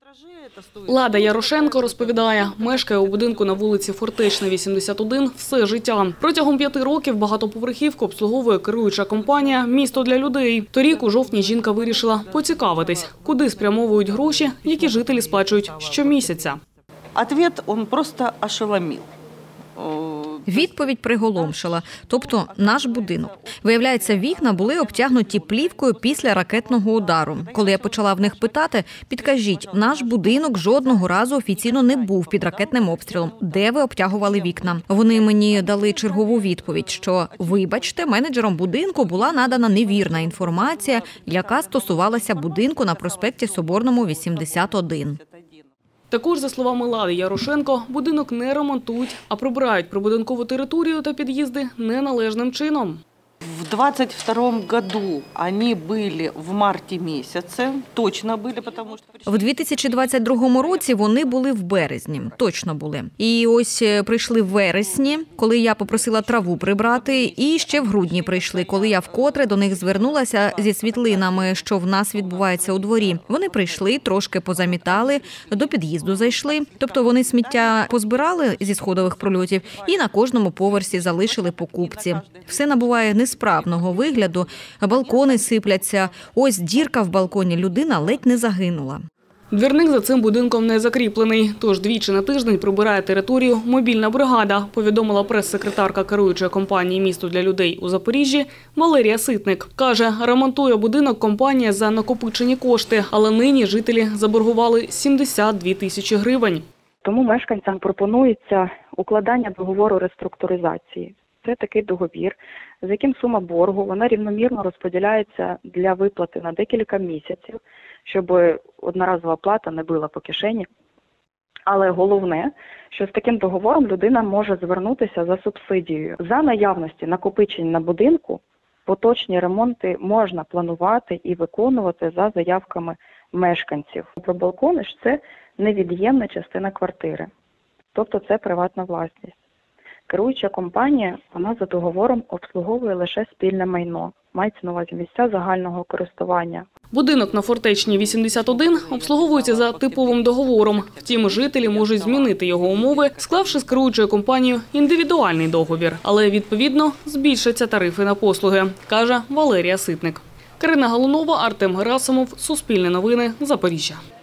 Лада Ярошенко розповідає, мешкає у будинку на вулиці Фортечна, 81 все життя. Протягом 5 років багатоповерхівку обслуговує керуюча компанія «Місто для людей». Торік у жовтні жінка вирішила поцікавитись, куди спрямовують гроші, які жителі сплачують щомісяця. Ответ он просто ошеломил. Відповідь приголомшила. Тобто наш будинок. Виявляється, вікна були обтягнуті плівкою після ракетного удару. Коли я почала в них питати, підкажіть, наш будинок жодного разу офіційно не був під ракетним обстрілом. Де ви обтягували вікна? Вони мені дали чергову відповідь, що, вибачте, менеджером будинку була надана невірна інформація, яка стосувалася будинку на проспекті Соборному, 81. Також, за словами Лади Ярошенко, будинок не ремонтують, а прибирають прибудинкову територію та під'їзди неналежним чином. В 2022 году они были в марте месяце, точно были, потому что... В 2022 році вони були в березні, точно були. І ось прийшли в вересні, коли я попросила траву прибрати, і ще в грудні прийшли, коли я вкотре до них звернулася зі світлинами, що в нас відбувається у дворі. Вони прийшли, трошки позамітали, до під'їзду зайшли, тобто вони сміття позбирали зі сходових прольотів і на кожному поверсі залишили по купці. Все набуває несправного вигляду, балкони сипляться, ось дірка в балконі, людина ледь не загинула. Двірник за цим будинком не закріплений, тож двічі на тиждень прибирає територію мобільна бригада, повідомила прес-секретарка керуючої компанії «Місто для людей» у Запоріжжі Валерія Ситник. Каже, ремонтує будинок компанія за накопичені кошти, але нині жителі заборгували 72 тисячі гривень. Тому мешканцям пропонується укладання договору реструктуризації. Це такий договір, з яким сума боргу, вона рівномірно розподіляється для виплати на декілька місяців, щоб одноразова плата не била по кишені. Але головне, що з таким договором людина може звернутися за субсидією. За наявності накопичень на будинку поточні ремонти можна планувати і виконувати за заявками мешканців. Про балкони ж це невід'ємна частина квартири, тобто це приватна власність. Керуюча компанія, вона за договором обслуговує лише спільне майно, мається на увазі місця загального користування. Будинок на Фортечній, 81 обслуговується за типовим договором. Втім, жителі можуть змінити його умови, склавши з керуючою компанією індивідуальний договір. Але, відповідно, збільшаться тарифи на послуги, каже Валерія Ситник. Карина Галунова, Артем Герасимов, Суспільне новини, Запоріжжя.